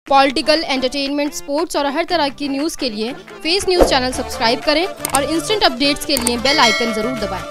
Political, entertainment, sports और हर तरह की न्यूज़ के लिए फेस न्यूज़ चैनल सब्सक्राइब करें और इंस्टेंट अपडेट्स के लिए बेल आइकन ज़रूर दबाएं।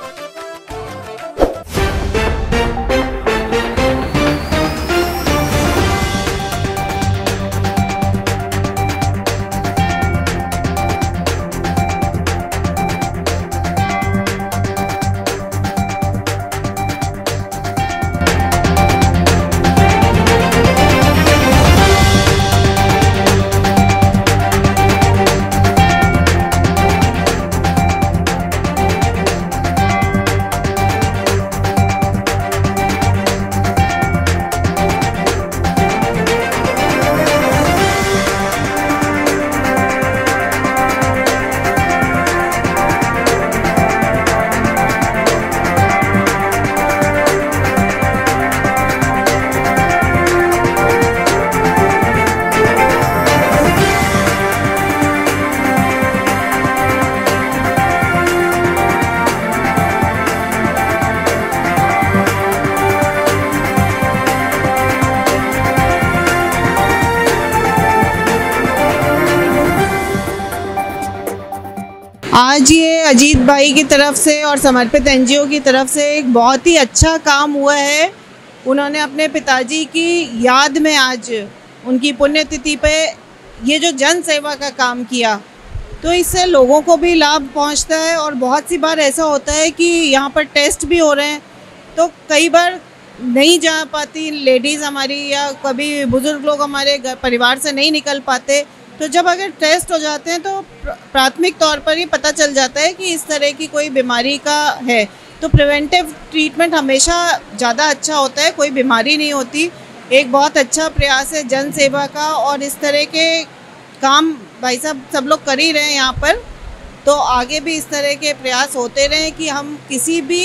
आज ये अजीत भाई की तरफ से और समर्पित एनजीओ की तरफ से एक बहुत ही अच्छा काम हुआ है। उन्होंने अपने पिताजी की याद में आज उनकी पुण्यतिथि पे ये जो जन सेवा का काम किया, तो इससे लोगों को भी लाभ पहुंचता है। और बहुत सी बार ऐसा होता है कि यहाँ पर टेस्ट भी हो रहे हैं, तो कई बार नहीं जा पाती लेडीज़ हमारी, या कभी बुज़ुर्ग लोग हमारे परिवार से नहीं निकल पाते। तो जब अगर टेस्ट हो जाते हैं तो प्राथमिक तौर पर ही पता चल जाता है कि इस तरह की कोई बीमारी का है, तो प्रिवेंटिव ट्रीटमेंट हमेशा ज़्यादा अच्छा होता है, कोई बीमारी नहीं होती। एक बहुत अच्छा प्रयास है जन सेवा का, और इस तरह के काम भाई साहब सब लोग कर ही रहे हैं यहाँ पर। तो आगे भी इस तरह के प्रयास होते रहें कि हम किसी भी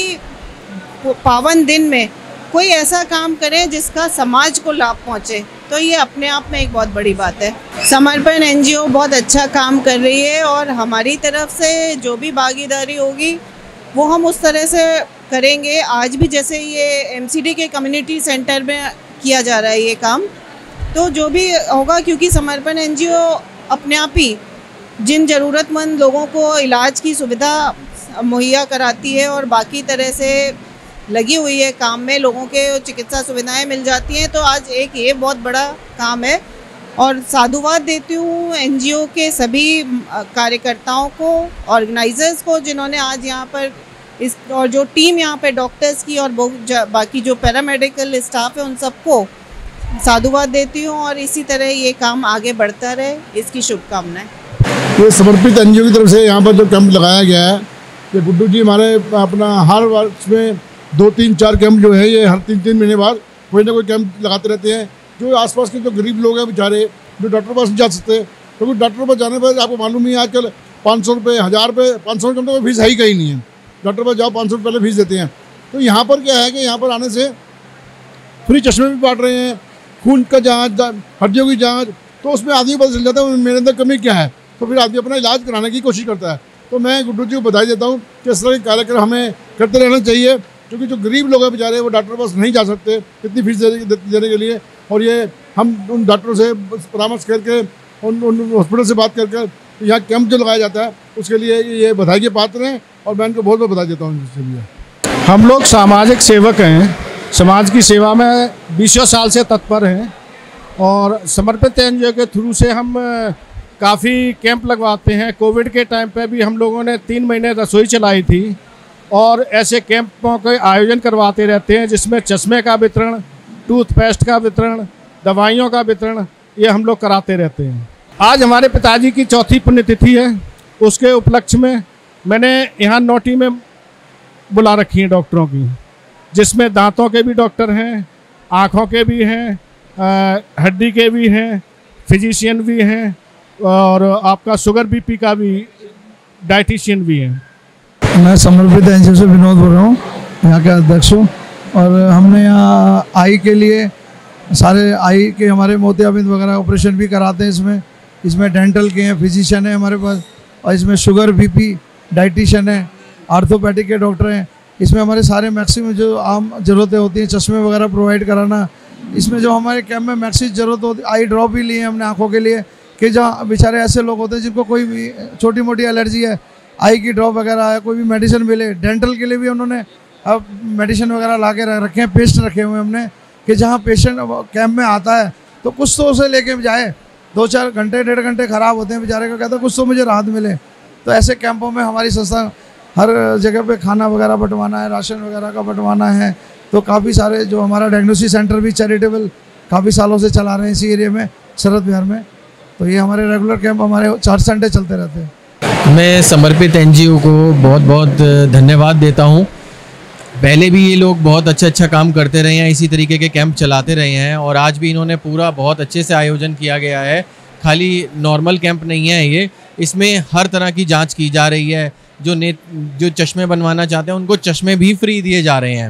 पावन दिन में कोई ऐसा काम करें जिसका समाज को लाभ पहुँचे, तो ये अपने आप में एक बहुत बड़ी बात है। समर्पण एनजीओ बहुत अच्छा काम कर रही है, और हमारी तरफ से जो भी भागीदारी होगी वो हम उस तरह से करेंगे। आज भी जैसे ये एमसीडी के कम्युनिटी सेंटर में किया जा रहा है ये काम, तो जो भी होगा, क्योंकि समर्पण एनजीओ अपने आप ही जिन ज़रूरतमंद लोगों को इलाज की सुविधा मुहैया कराती है और बाकी तरह से लगी हुई है काम में, लोगों के चिकित्सा सुविधाएं मिल जाती हैं, तो आज एक ये बहुत बड़ा काम है। और साधुवाद देती हूँ एनजीओ के सभी कार्यकर्ताओं को, ऑर्गेनाइजर्स को, जिन्होंने आज यहाँ पर इस, और जो टीम यहाँ पे डॉक्टर्स की और बाकी जो पैरामेडिकल स्टाफ है, उन सबको साधुवाद देती हूँ। और इसी तरह ये काम आगे बढ़ता रहे, इसकी शुभकामनाएँ। ये समर्पित एनजीओ की तरफ से यहाँ पर जो कैंप लगाया गया है, ये गुड्डू जी हमारे अपना हर वर्ष में 2-3-4 कैंप जो है, ये हर 3-3 महीने बाद कोई ना कोई कैंप लगाते रहते हैं। जो आसपास के जो गरीब लोग हैं बेचारे, जो डॉक्टर पास नहीं जा सकते, क्योंकि डॉक्टर पास जाने पर आपको मालूम ही है आजकल 500 रुपये, 1000 रुपये, 500 रुपये कम तो फीस है ही कहीं नहीं है। डॉक्टर पास जाओ 500 रुपये पहले फीस देते हैं। तो यहाँ पर क्या है कि यहाँ पर आने से फ्री चश्मे भी बांट रहे हैं, खून का जाँच, हड्डियों की जाँच, तो उसमें आदमी को पता चल जाता है मेरे अंदर कमी क्या है, तो फिर आदमी अपना इलाज कराने की कोशिश करता है। तो मैं गुड्डू जी को बधाई देता हूँ कि इस तरह के कार्यक्रम हमें करते रहना चाहिए, क्योंकि जो गरीब लोग हैं बेचारे वो डॉक्टर पास नहीं जा सकते इतनी फीस देने के लिए। और ये हम उन डॉक्टरों से परामर्श करके, उन हॉस्पिटल से बात करके यहाँ कैंप जो लगाया जाता है, उसके लिए ये बधाई के पात्र हैं, और मैं इनको बहुत बहुत बधाई देता हूँ इसके लिए। हम लोग सामाजिक सेवक हैं, समाज की सेवा में 20 साल से तत्पर हैं, और समर्पित एनजीओ के थ्रू से हम काफ़ी कैंप लगवाते हैं। कोविड के टाइम पे भी हम लोगों ने 3 महीने रसोई चलाई थी, और ऐसे कैंपों के आयोजन करवाते रहते हैं, जिसमें चश्मे का वितरण, टूथपेस्ट का वितरण, दवाइयों का वितरण, ये हम लोग कराते रहते हैं। आज हमारे पिताजी की 4थी पुण्यतिथि है, उसके उपलक्ष्य में मैंने यहाँ नोटी में बुला रखी है डॉक्टरों की, जिसमें दांतों के भी डॉक्टर हैं, आँखों के भी हैं, हड्डी के भी हैं, फिजिशियन भी हैं, और आपका शुगर बीपी का भी डाइटिशियन भी है। मैं समर्पित एनजीओ से विनोद बोल रहा हूँ, यहाँ के अध्यक्ष हूँ। और हमने यहाँ आई के लिए सारे आई के हमारे मोतियाबिंद वगैरह ऑपरेशन भी कराते हैं। इसमें डेंटल के हैं, फिजिशियन है हमारे पास, और इसमें शुगर बीपी डाइटिशियन है, आर्थोपैडिक के डॉक्टर हैं। इसमें हमारे सारे मैक्सिमम जो आम ज़रूरतें होती हैं, चश्मे वगैरह प्रोवाइड कराना, इसमें जो हमारे कैंप में मैक्सिस ज़रूरत होती, आई ड्रॉप भी लिए हमने आँखों के लिए, कि जहाँ बेचारे ऐसे लोग होते हैं जिनको कोई भी छोटी मोटी एलर्जी है, आई की ड्रॉप वगैरह है, कोई भी मेडिसिन मिले। डेंटल के लिए भी उन्होंने अब मेडिसिन वगैरह ला के रखे हैं, पेस्ट रखे हुए हमने, कि जहाँ पेशेंट कैंप में आता है तो कुछ तो उसे लेके जाए। 2-4 घंटे 1.5 घंटे ख़राब होते हैं बेचारे को, कहता है कुछ तो मुझे राहत मिले। तो ऐसे कैंपों में हमारी संस्था हर जगह पे खाना वगैरह बंटवाना है, राशन वगैरह का बंटवाना है। तो काफ़ी सारे जो हमारा डायग्नोसिस सेंटर भी चैरिटेबल काफ़ी सालों से चला रहे हैं इसी एरिया में, शरद विहार में। तो ये हमारे रेगुलर कैंप हमारे 4 संडे चलते रहते हैं। मैं समर्पित एनजीओ को बहुत बहुत धन्यवाद देता हूँ। पहले भी ये लोग बहुत अच्छा काम करते रहे हैं, इसी तरीके के कैंप चलाते रहे हैं, और आज भी इन्होंने पूरा बहुत अच्छे से आयोजन किया गया है। खाली नॉर्मल कैंप नहीं है ये, इसमें हर तरह की जांच की जा रही है। जो चश्मे बनवाना चाहते हैं उनको चश्मे भी फ्री दिए जा रहे हैं।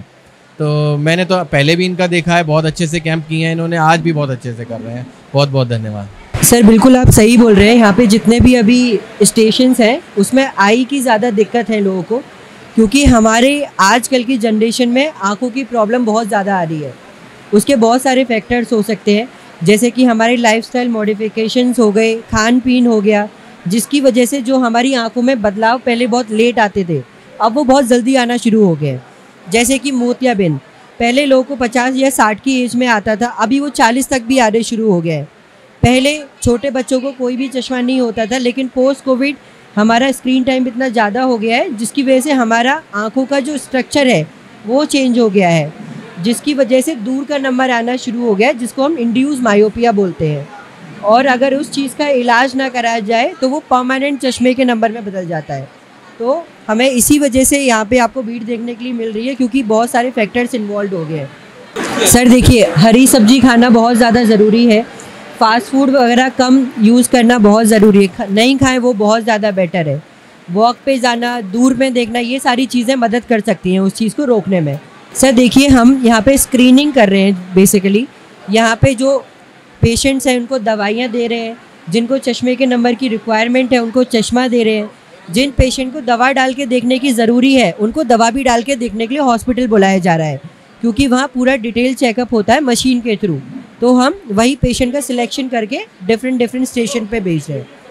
तो मैंने तो पहले भी इनका देखा है, बहुत अच्छे से कैंप किए हैं इन्होंने, आज भी बहुत अच्छे से कर रहे हैं। बहुत बहुत धन्यवाद। सर बिल्कुल आप सही बोल रहे हैं। यहाँ पे जितने भी अभी स्टेशंस हैं उसमें आई की ज़्यादा दिक्कत है लोगों को, क्योंकि हमारे आजकल की जनरेशन में आँखों की प्रॉब्लम बहुत ज़्यादा आ रही है। उसके बहुत सारे फैक्टर्स हो सकते हैं, जैसे कि हमारे लाइफस्टाइल मॉडिफिकेशंस हो गए, खान पीन हो गया, जिसकी वजह से जो हमारी आँखों में बदलाव पहले बहुत लेट आते थे, अब वो बहुत जल्दी आना शुरू हो गए। जैसे कि मोतियाबिंद पहले लोगों को 50 या 60 की एज में आता था, अभी वो 40 तक भी आने शुरू हो गया है। पहले छोटे बच्चों को कोई भी चश्मा नहीं होता था, लेकिन पोस्ट कोविड हमारा स्क्रीन टाइम इतना ज़्यादा हो गया है, जिसकी वजह से हमारा आँखों का जो स्ट्रक्चर है वो चेंज हो गया है, जिसकी वजह से दूर का नंबर आना शुरू हो गया है, जिसको हम इंड्यूस मायोपिया बोलते हैं। और अगर उस चीज़ का इलाज ना कराया जाए तो वो परमानेंट चश्मे के नंबर में बदल जाता है। तो हमें इसी वजह से यहाँ पे आपको भीड़ देखने के लिए मिल रही है, क्योंकि बहुत सारे फैक्टर्स इन्वॉल्व हो गए हैं। सर देखिए, हरी सब्जी खाना बहुत ज़्यादा ज़रूरी है, फास्ट फूड वगैरह कम यूज़ करना बहुत ज़रूरी है, नहीं खाएं वो बहुत ज़्यादा बेटर है। वॉक पे जाना, दूर में देखना, ये सारी चीज़ें मदद कर सकती हैं उस चीज़ को रोकने में। सर देखिए, हम यहाँ पे स्क्रीनिंग कर रहे हैं बेसिकली। यहाँ पे जो पेशेंट्स हैं उनको दवाइयाँ दे रहे हैं, जिनको चश्मे के नंबर की रिक्वायरमेंट है उनको चश्मा दे रहे हैं, जिन पेशेंट को दवा डाल के देखने की ज़रूरी है उनको दवा भी डाल के देखने के लिए हॉस्पिटल बुलाया जा रहा है, क्योंकि वहाँ पूरा डिटेल चेकअप होता है मशीन के थ्रू। तो हम वही पेशेंट का सिलेक्शन करके डिफरेंट स्टेशन पे भेज रहे हैं।